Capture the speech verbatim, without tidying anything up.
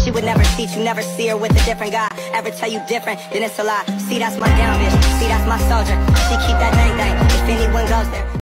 She would never cheat, you never see her with a different guy. Ever tell you different, then it's a lie. See, that's my down bitch, see, that's my soldier. She keep that thing thing, if anyone goes there.